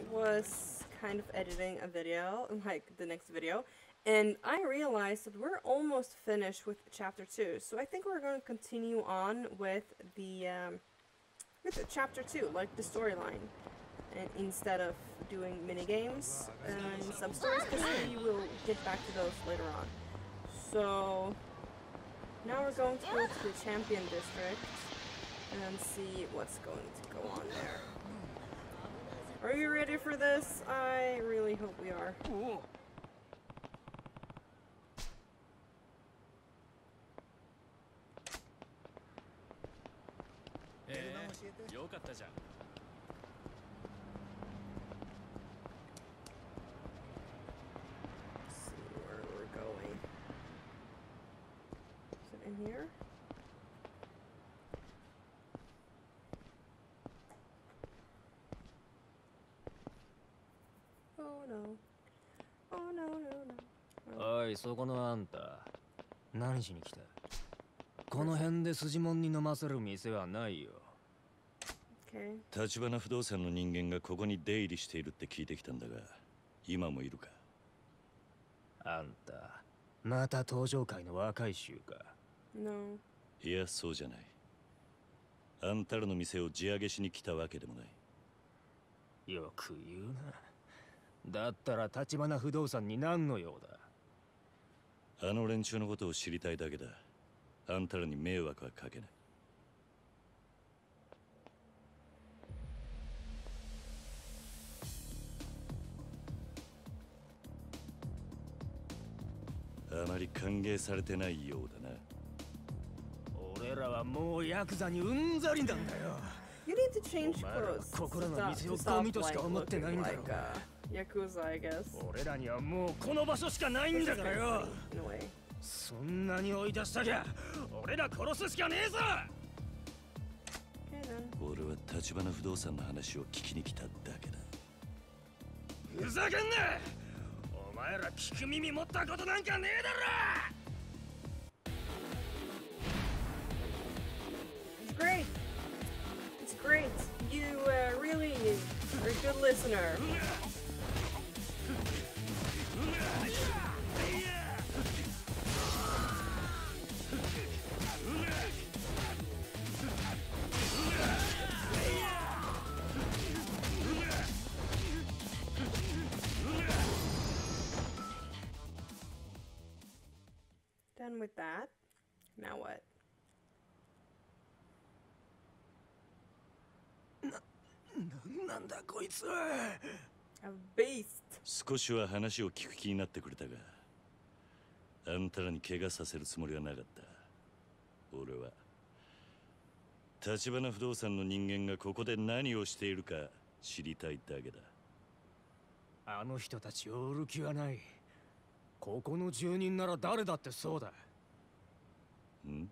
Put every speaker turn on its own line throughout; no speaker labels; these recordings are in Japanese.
was kind of editing a video, like the next video, and I realized that we're almost finished with chapter 2. So I think we're going to continue on with the chapter 2, like the storyline, and instead of doing mini games and sub stories, because we will get back to those later on. So now we're going to go to the Champion District and see what's going to go on there. Are you ready for this? I really hope we are. In here? Oh no. Oh no, no, no.
おい、そこのあんた。何しに来た？この辺で筋もんに飲ませる店はないよ。
立花不動産の人間がここに出入りしているって聞いてきたんだが、今もいるか？
あんた、また登場界の若い衆か？
No.
いや、そうじゃない。あんたらの店を地上げしに来たわけでもない。
よく言うな。だったら立花不動産に何の用だ？
あの連中のことを知りたいだけだ。あんたらに迷惑はかけない。あまり歓迎されてないようだな。
俺らはもうヤクザにうんざりなんだよ。
You need to change clothes.
ここらの店をゴミとしか思ってないんだろ。
Yakuza, I guess.
俺らにはもうこの場所しかないんだからよ。そんなに追い出したきゃ、俺ら殺すしかねえぞ。
俺は立花不動産の話を聞きに来ただけだ。
ふざけんな！お前ら聞く耳持ったことなんかねえだろ。
It's great. It's great. You really are a good listener. Done with that. Now what?
なんだこいつ。
A beast.
少しは話を聞く気になってくれたが、あんたらに怪我させるつもりはなかった。俺は立花不動産の人間がここで何をしているか知りたいだけだ。
あの人たちを売る気はない。ここの住人なら誰だってそうだ。
ん？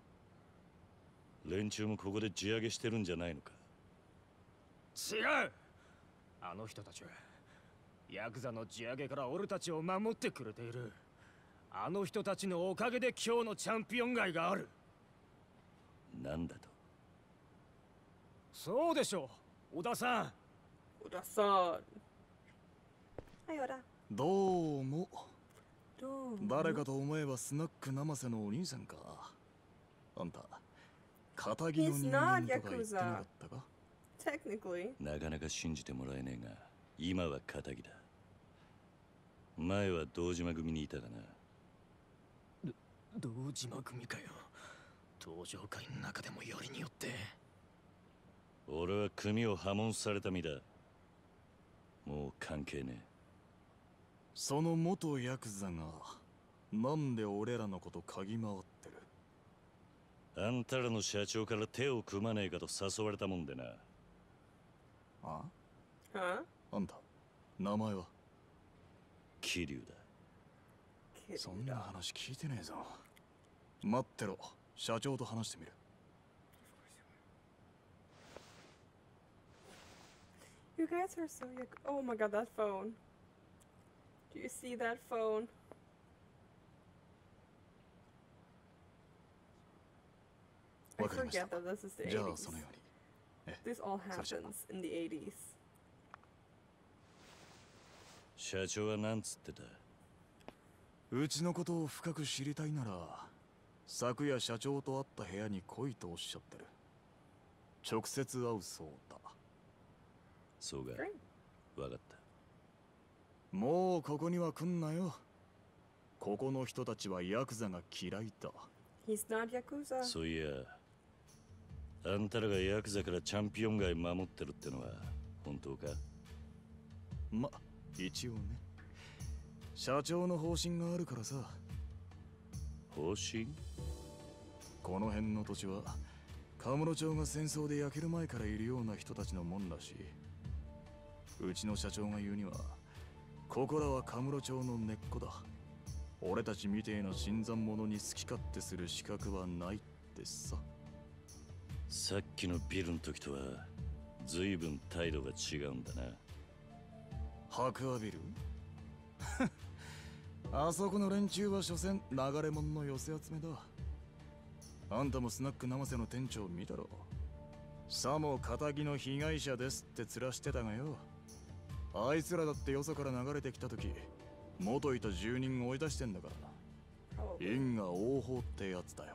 連中もここで地上げしてるんじゃないのか？
違う。あの人たちはヤクザの地上げから俺たちを守ってくれている。あの人たちのおかげで今日のチャンピオン街がある。
なんだと？
そうでしょう、小田さん。
小田さん。はい、小田。
どうも。誰かと思えばスナック生瀬のお兄さんか。あんた、片木の人間とか言ってなかったか？
Technically.
なかなか信じてもらえねえが、今は片木だ。前は堂島組にいたかな。
堂島組かよ。登場界の中でもよりによって。
俺は組を破門された身だ。もう関係ねえ。
その元ヤクザがなんで俺らのこと嗅ぎ回ってる？
あんたらの社長から手を組まねえかと誘われたもんでな。
あ？
は？
あんた、名前は？
桐生だ。
そんな話聞いてねえぞ。待ってろ、社長と話してみる。
You guys are so young. Oh my god, that phone. Do you see that phone? I forget that this is the 80s. This all happens in the 80s.
社長はなんつってた？
うちのことを深く知りたいなら昨夜社長と会った部屋に来いとおっしゃってる。直接会うそうだ。
そうか。わかった。
もうここには来んなよ。ここの人たちはヤクザが嫌いだ。
He's not Yakuza.
そういや、あんたらがヤクザからチャンピオン街守ってるってのは本当か？
ま、一応ね。社長の方針があるからさ。
方針？
この辺の土地はカムロ町が戦争で焼ける前からいるような人たちのもんらしい。うちの社長が言うには、ここらはカムロ町の根っこだ。俺たちみてえな新参者に好き勝手する資格はないってさ。
さっきのビルの時とは随分態度が違うんだな。
白亜ビルあそこの連中は所詮流れ者の寄せ集めだ。あんたもスナック生瀬の店長見たろ。さも仇の被害者ですって面してたがよ。あいつらだってよそから流れてきた時元いた住人追い出してんだから。因果応報ってやつだよ。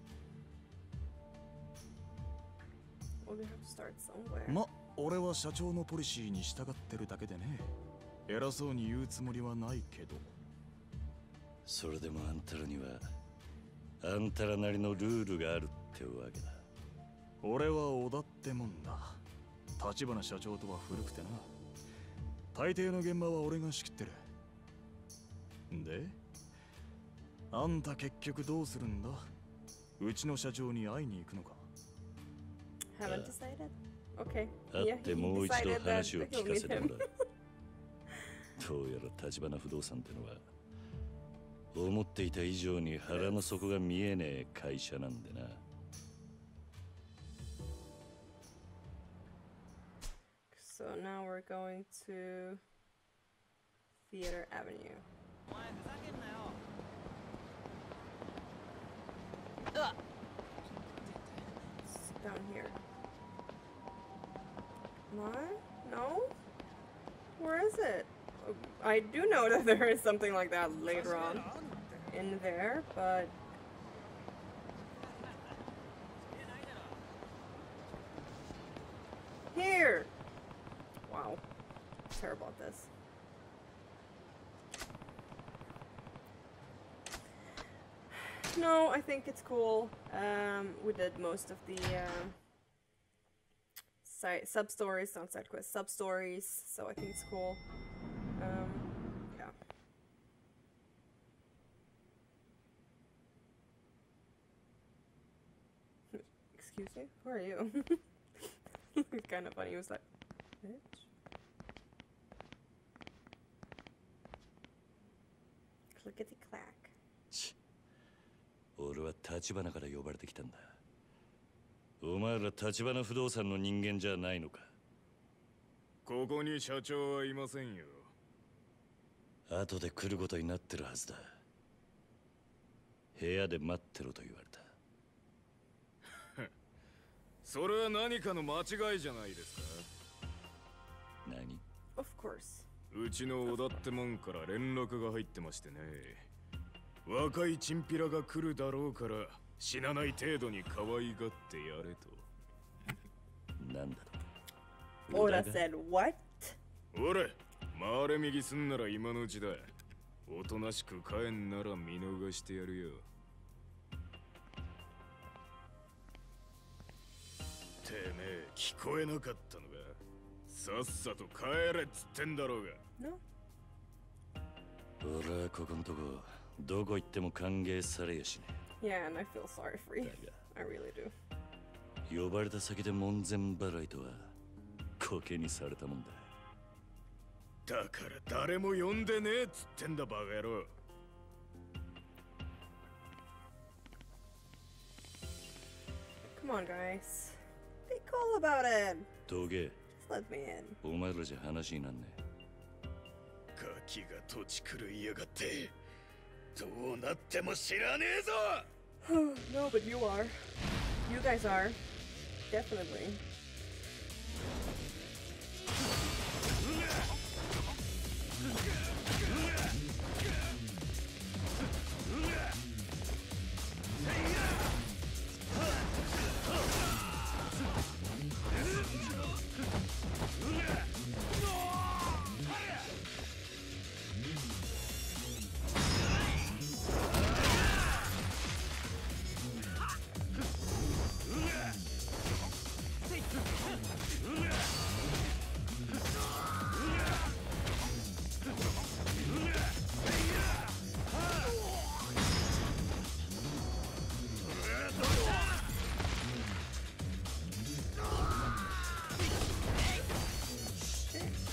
Well, we have to start somewhere.
ま、俺は社長のポリシーに従ってるだけでね。偉そうに言うつもりはないけど。
それでもあんたらにはあんたらなりのルールがあるってわけだ。
俺は織田ってもんだ。立花社長とは古くてな。大抵の現場は俺が仕切ってる。で、あんた結局どうするんだ？うちの社長に会いに行くのか？
Haven't decided. Okay.
会
Yeah,
って
he
もう一
decided
度
that
話を
he'll
聞か
meet
せても
him.
らう。どうやら立花不動産ってのは思っていた以上に腹の底が見えねえ会社なんでな。
So now we're going to Theater Avenue. It's down here. What? No? Where is it? I do know that there is something like that later on in there, but here! Wow. Terrible at this. No, I think it's cool. We did most of the sub-stories, not side quests, sub-stories, so I think it's cool. Yeah. Excuse me? Who are you? It's kind of funny. He was like, bitch. Clickety clack.
俺は立花から呼ばれてきたんだ。お前ら立花不動産の人間じゃないのか？
ここに社長はいませんよ。
後で来ることになってるはずだ。部屋で待ってろと言われた。
それは何かの間違いじゃないですか？
何？
Of course.
うちの織田ってもんから連絡が入ってましてね。若いチンピラが来るだろうから死なない程度に可愛がってやれと。
なんだろう。
Oda said what?
俺、回れ右すんなら今のうちだ。おとなしく帰んなら見逃してやるよ。てめえ聞こえなかったのか？さっさと帰れっつってんだろうが。
No.
俺はここんとこどこ行っても歓迎されやしね。
Yeah, and I feel sorry for you.
だ
I really do.
が呼ばれた先で門前払いとはコケにされたもんだ。
だから誰も呼んでねえっつってんだバカ野郎。
Come on, guys. Be cool about it.
どけ。
Just let me in.
お前らじゃ話になんね
ガキが土地狂いやがって。どうなっても知らねえぞ。
No, but you are. You guys are. Definitely.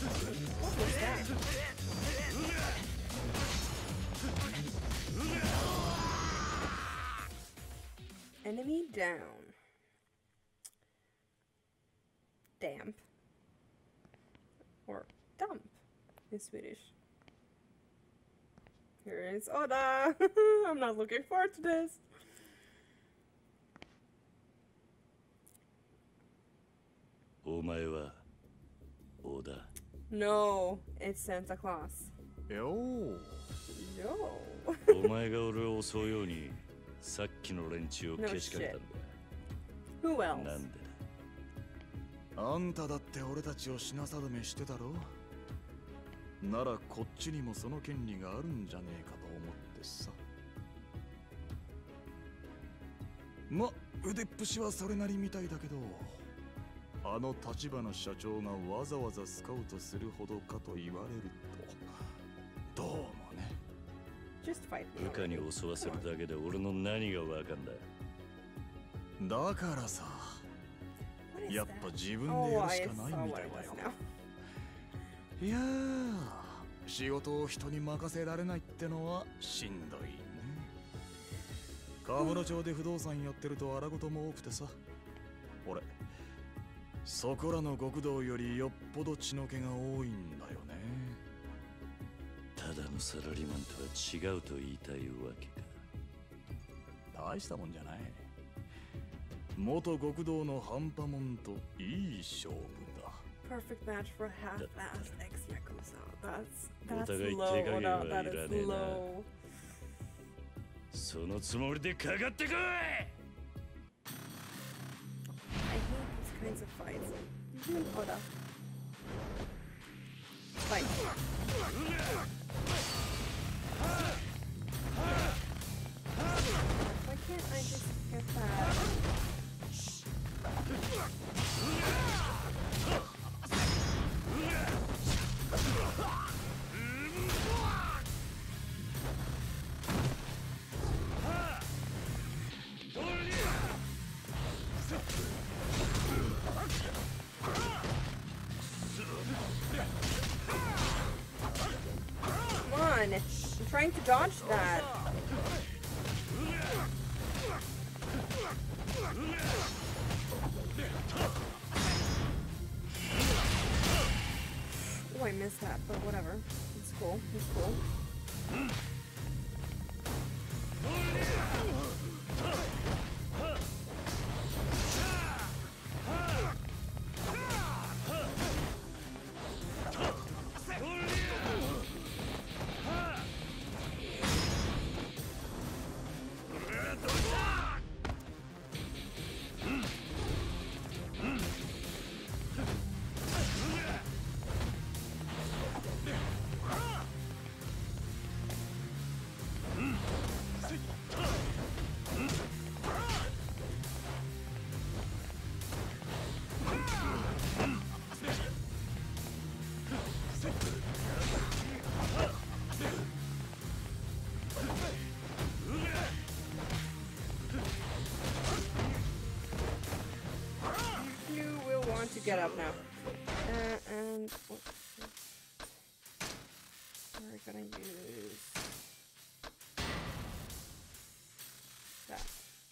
What was that? Enemy down. Damp. Or dump in Swedish. Here is Oda. I'm not looking forward to this.
Oda.
No, it's Santa Claus.
よー
No.
お前が俺を襲うようにさっきの連中をけしかけたんだ。
Who
な
else?
んで
あんただって俺たちを品定めしてたろ。ならこっちにもその権利があるんじゃねえかと思ってさ。ま、腕っぷしはそれなりみたいだけど、あの立花社長がわざわざスカウトするほどかと言われると、どうもね。
Just fight
部
me
下に
already.
襲わせるだけで俺の何がわかんだ。
だからさ、
What is
やっ
that?
ぱ自分で
Oh,
やる
I
し
saw
かない
what
みた
it
いだ
was
よ。
now.
いやー、仕事を人に任せられないってのはしんどいね。川村町で不動産やってると荒事も多くてさ、俺そこらの極道よりよっぽど血の気が多いんだよね。
ただのサラリーマンとは違うと言いたいわけか。
大したもんじゃない。元極道の半端もんといい勝負だ。
Perfect match for a half-assed ex-Yakuza. That's
お互い
low,
手加減
Oda.
はい
That
ら
is
ねえな。
low.
そのつもりでかかってこい。
I hate these kinds of fights. Even Oda. Fight. Why can't I just get that? Come on! I'm trying to dodge that. Oh, I missed that, but whatever. It's cool. It's cool. You will want to get up now. And what we're gonna use that.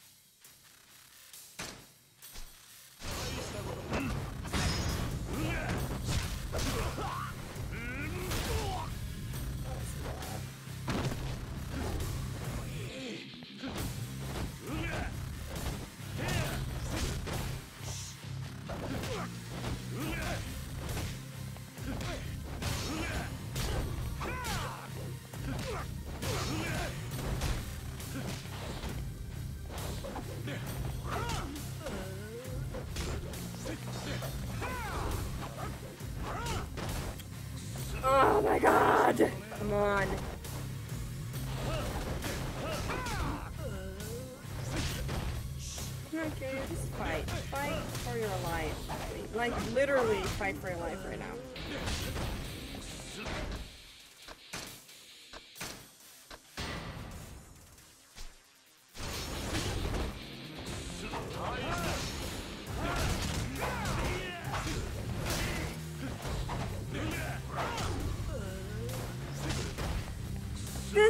Oh my god! Come on. Come on, Kiryu, just fight. Fight for your life. Like, literally fight for your life right now.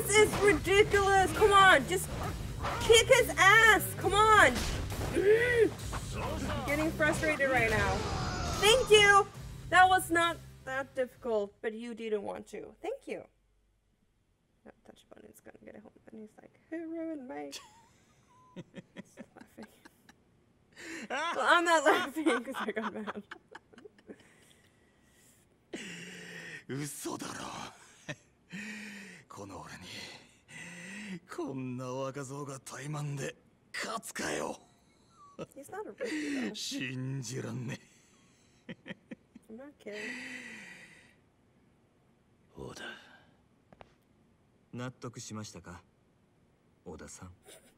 is ridiculous! Come on, just kick his ass! Come on! I'm getting frustrated right now. Thank you! That was not that difficult, but you didn't want to. Thank you. That touch button is gonna get it home. And he's like, who ruined my... He's laughing. Well, I'm not laughing because I got mad.
嘘だろこの俺にこんな若造が怠慢で勝つかよ
He's not a rookie though.
信じらんね
I'm not kidding.
そうだ
納得しましたか小田さん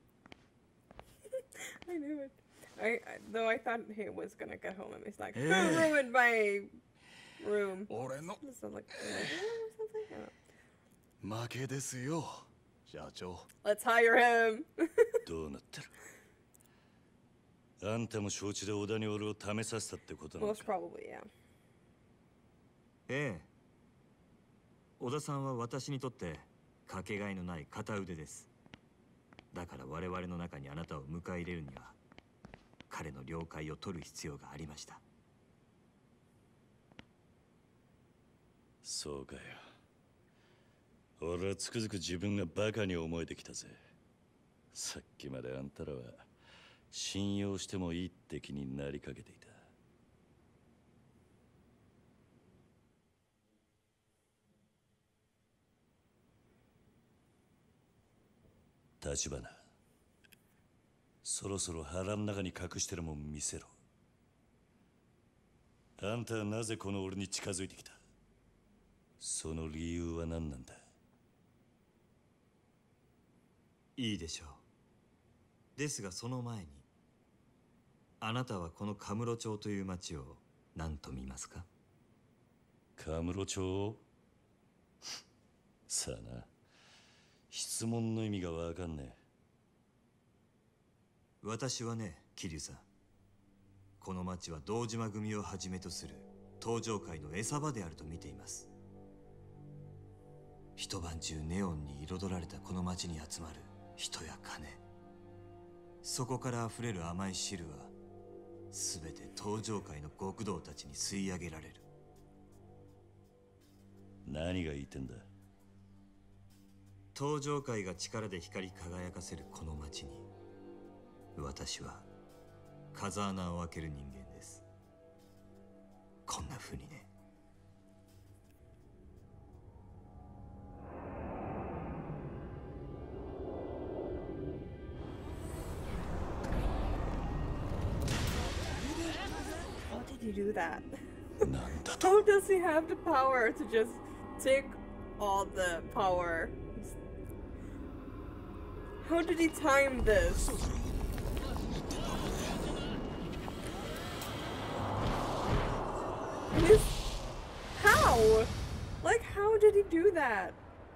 I knew it. Though I thought he was gonna get home and he's like, who
Hey.
ruined my room?
俺の
This sounds like or something. I don't know.
負けですよ社長
Let's hire him.
どうなってるあんたも承知で織田に俺を試させたってことなの
Most
か
probably, yeah.
ええ小田さんは私にとってかけがえのない片腕ですだから我々の中にあなたを迎え入れるには彼の了解を取る必要がありました
そうかよ俺はつくづく自分がバカに思えてきたぜさっきまであんたらは信用してもいいって気になりかけていた立花そろそろ腹の中に隠してるもん見せろあんたはなぜこの俺に近づいてきたその理由は何なんだ
いいでしょうですがその前にあなたはこのカムロ町という町を何と見ますか
カムロ町さあな質問の意味がわかんね
私はね桐生さんこの町は堂島組をはじめとする登場界の餌場であると見ています一晩中ネオンに彩られたこの町に集まる人や金そこから溢れる甘い汁は全て登場界の極道たちに吸い上げられる
何が言いてんだ
登場界が力で光り輝かせるこの町に私は風穴を開ける人間ですこんな風にね
How did he do that?
なんだと
How does he have the power to just take all the power? How did he time this? How? Like, how did he do that?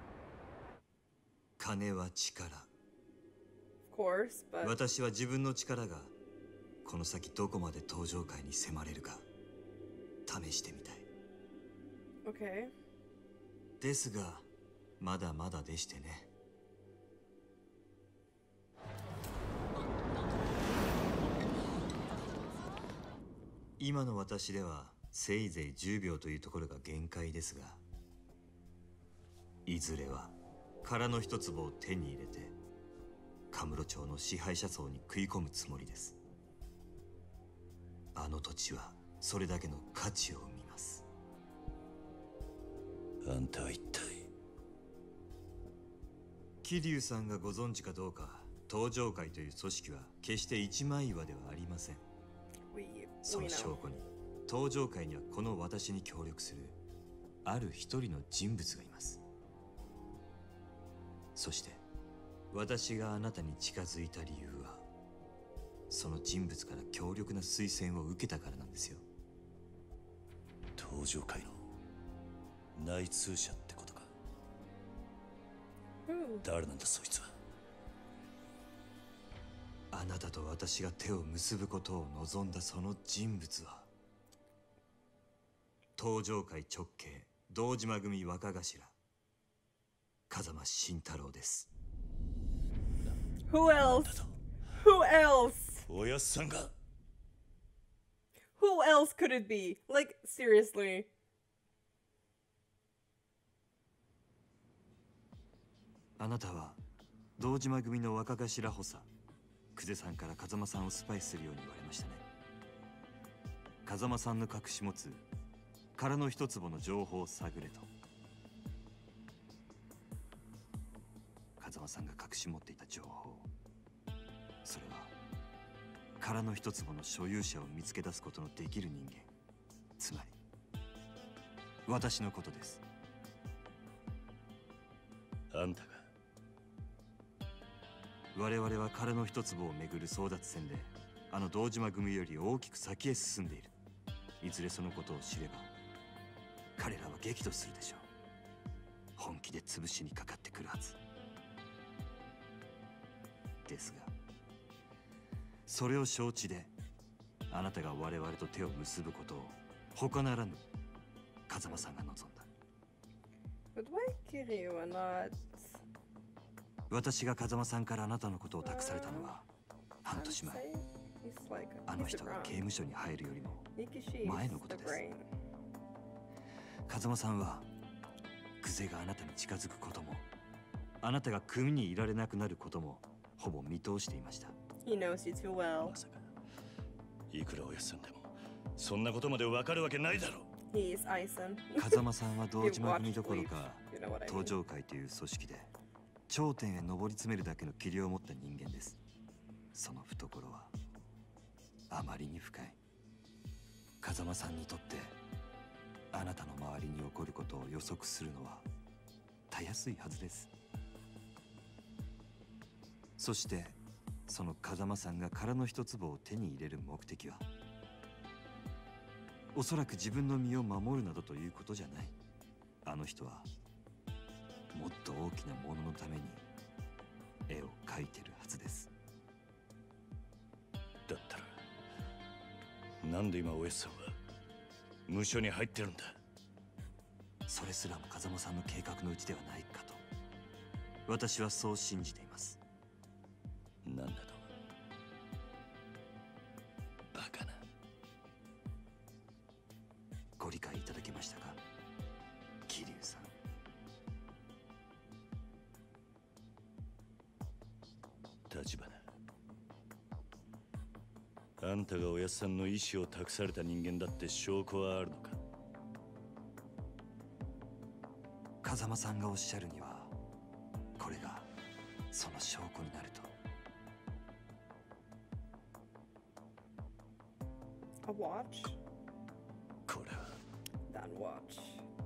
金は力
Of course, but
私は自分の力がこの先どこまで登場界に迫れるか試してみたい
okay.
ですがまだまだでしてね今の私ではせいぜい10秒というところが限界ですがいずれは殻の一粒を手に入れてカムロ町の支配者層に食い込むつもりですあの土地はそれだけの価値を生みます
あんたは一体
桐生さんがご存知かどうか登場会という組織は決して一枚岩ではありません
We
その
know.
証拠に登場会にはこの私に協力するある一人の人物がいますそして私があなたに近づいた理由はその人物から強力な推薦を受けたからなんですよ
登場界の内通者ってことか
Who?
誰なんだそいつは
あなたと私が手を結ぶことを望んだその人物は登場界直系堂島組若頭風間慎太郎です。
Who else? Who else?
おやっさんが
Who else could it be? Like, seriously.
あなたは堂島組の若頭補佐久世さんから風間さんをスパイするように言われましたね。風間さんの隠し持つ殻の一坪の情報を探れと。風間さんが隠し持っていた情報、それは殻の一坪の所有者を見つけ出すことのできる人間、つまり私のことです。
あんたが
我々は殻の一坪をめぐる争奪戦であの堂島組より大きく先へ進んでいる。いずれそのことを知れば彼らは激怒するでしょう。本気で潰しにかかってくるはずですが、それを承知であなたが我々と手を結ぶことを他ならぬ風間さんが望んだ。
But why Kiryu and not...
私が風間さんからあなたのことを託されたのは半年前。
He's like,
あの
he's
人が
around.
刑務所に入るよりも
Nikishi
前
is
のこと
the
です。
brain.
風間さんは久世があなたに近づくこともあなたが組にいられなくなることもほぼ見通していました。
He knows you too well.
まさかいくらおやっさんでもそんなことまでわかるわけないだろう。
He is Aizen.
風間さんは堂島組どころか
You know what I
登
mean.
場会という組織で頂点へ上り詰めるだけの器量を持った人間です。その懐はあまりに深い。風間さんにとってあなたの周りに起こることを予測するのはたやすいはずです。そしてその風間さんが殻の一坪を手に入れる目的はおそらく自分の身を守るなどということじゃない。あの人はもっと大きなもののために絵を描いてるはずです。
だったらなんで今おやっさんは無所に入ってるんだ。
それすらも風間さんの計画のうちではないかと私はそう信じています。
なんだとバカな。
ご理解いただけましたか、桐生さん。
立花、あんたがおやっさんの意志を託された人間だって証拠はあるのか。
風間さんがおっしゃるにはこれがその証拠になると。
A watch?
これは
That watch.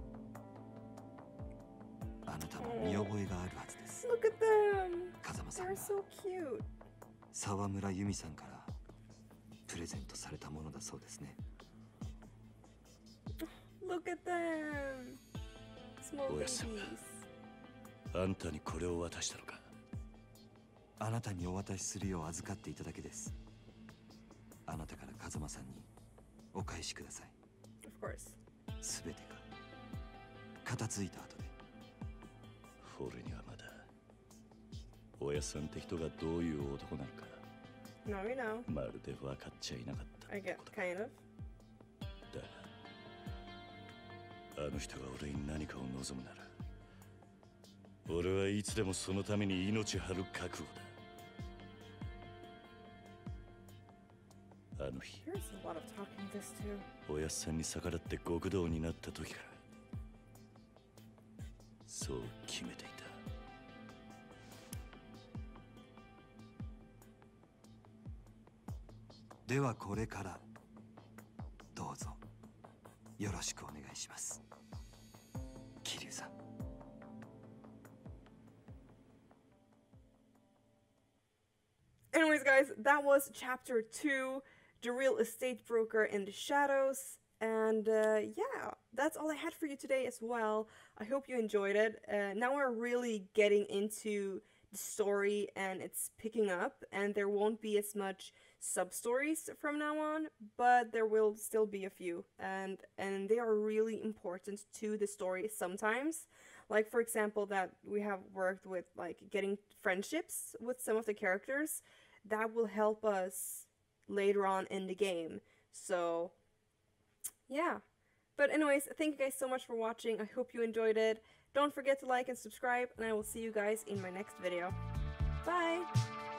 あなたも見覚えがあるはずです。
Look at them!
風間さん
They're
が
so cute.
沢村由美さんからプレゼントされたものだそうですね。
Look at them! Small
Oh, yes.
babies.
あんたにこれを渡したのか。
あなたにお渡しするよう預かっていただけです。あなたから風間さんにお返しください。
Of course.
すべてが片付いた後で。
俺にはまだおやっさんって人がどういう男なのか
Now you know.
まるで分かっちゃいなかった
I get kind of.
だがあの人が俺に何かを望むなら俺はいつでもそのために命張る覚悟だ。あの日
There's a lot of talking this too.
おやっさんに逆らって極道になった時からそう決めていた。
ではこれからどうぞよろしくお願いします、桐生さん。
Anyways, guys, that was chapter 2, The Real Estate Broker in the Shadows. And yeah, that's all I had for you today as well. I hope you enjoyed it. Now we're really getting into the story and it's picking up, and there won't be as much sub-stories from now on, but there will still be a few, and they are really important to the story sometimes. Like, for example, that we have worked with, like, getting friendships with some of the characters. That will help us later on in the game. So, yeah. But anyways, thank you guys so much for watching. I hope you enjoyed it. Don't forget to like and subscribe, and I will see you guys in my next video. Bye!